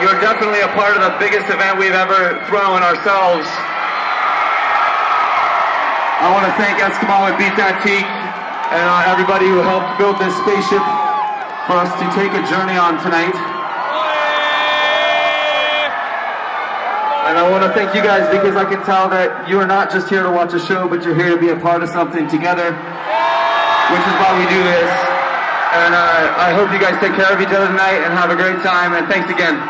You're definitely a part of the biggest event we've ever thrown ourselves. I want to thank Eskimo and Beat That Teak and everybody who helped build this spaceship for us to take a journey on tonight. And I want to thank you guys because I can tell that you are not just here to watch a show, but you're here to be a part of something together, which is why we do this. And I hope you guys take care of each other tonight and have a great time, and thanks again.